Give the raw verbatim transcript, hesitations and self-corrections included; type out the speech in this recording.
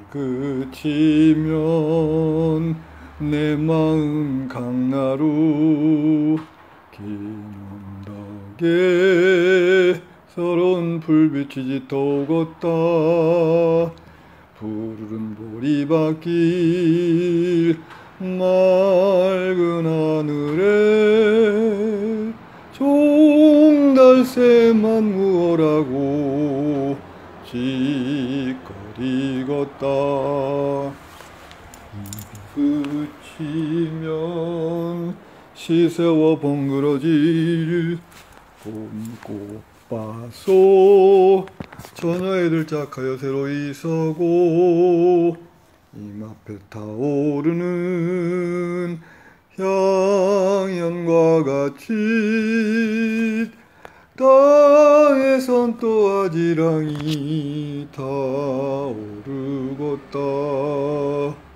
그치면 내 마음 강나루 기념덕에 서러운 불빛이 짙어오겄다. 푸르른 보리밭길 맑은 하늘에 종달새만 무어라고 찌꺼리겄다. 입이 그치면 시새와 번그러질 봄꽃밭소 처녀애들 짝하여 새로이 서고 이마에 타오르는 향연과 같이 땅에선 또 아지랑이 타오르겄다.